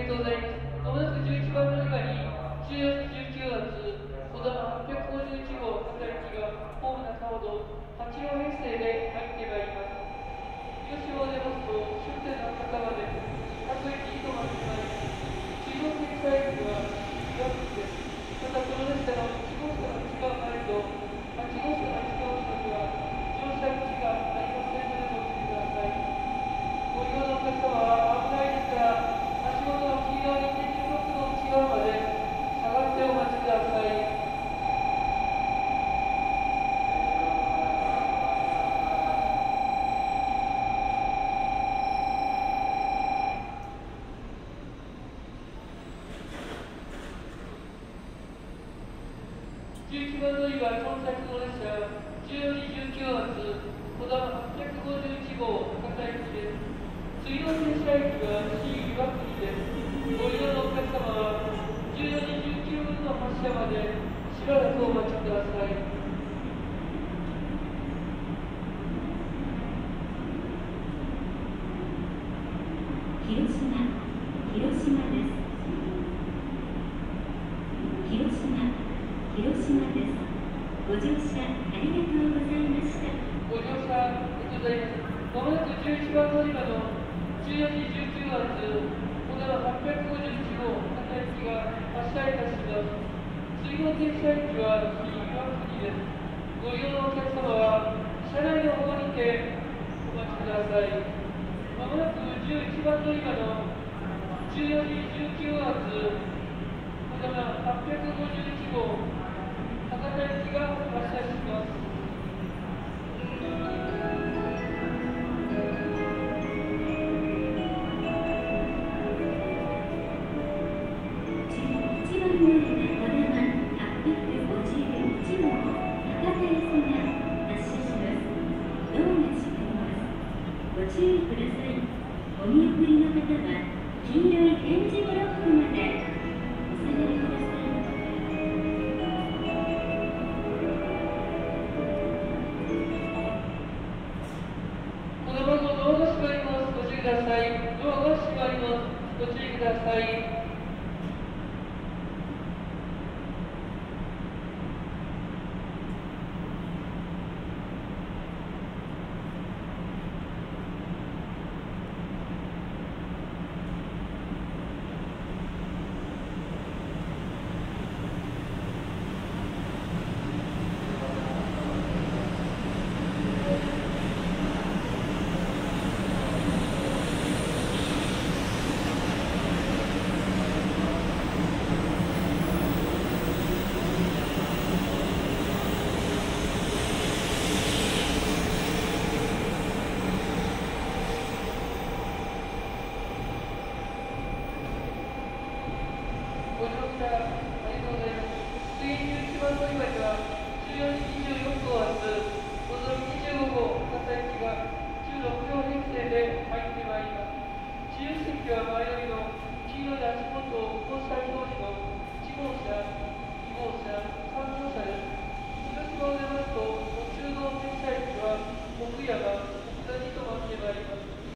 りがとうございます。まもなく11番乗り場に14時19発、小玉851号各駅がホーム中ほど8両編成で入ってまいります。吉を出ますと、終点の博多まで各駅移動が始まり、中央線下駅は岩口です。またこの列車の1号車の内側になると、8号車の内側近くは乗車口がありませんのでご注意ください。ご利用のお客様は危ないですから足元の黄色い点字ブロックの内側まで下がってお待ちください。11番乗り場到着の列車14時19発小玉851号博多駅です。水道停車駅は新岩国です。ご利用のお客様は14時19分の発車までしばらくお待ちください。 広島です。広島です。ご乗車ありがとうございました。 ご乗車ありがとうございます。まもなく11番乗り場の14時19発、小玉851号博多駅が発車いたします。水道停車駅は新岩国です。ご利用のお客様は車内の方にてお待ちください。まもなく11番乗り場の14時19発、小玉851号博多駅が発車します。 ご注意ください。お見送りの方は黄色い点字ブロックまでお下がりください。 この番号ドアが閉まります。ご注意ください。ドアが閉まります。ご注意ください。ご乗車ありがとうございます。次11番乗り場には14時24分発、のぞみ25号博多駅が16両編成で入っています。